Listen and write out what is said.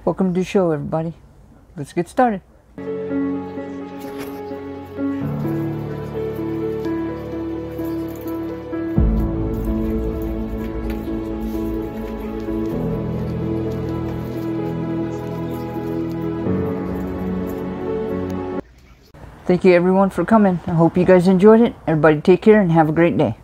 Welcome to the show, everybody. Let's get started. Thank you everyone for coming. I hope you guys enjoyed it. Everybody take care and have a great day.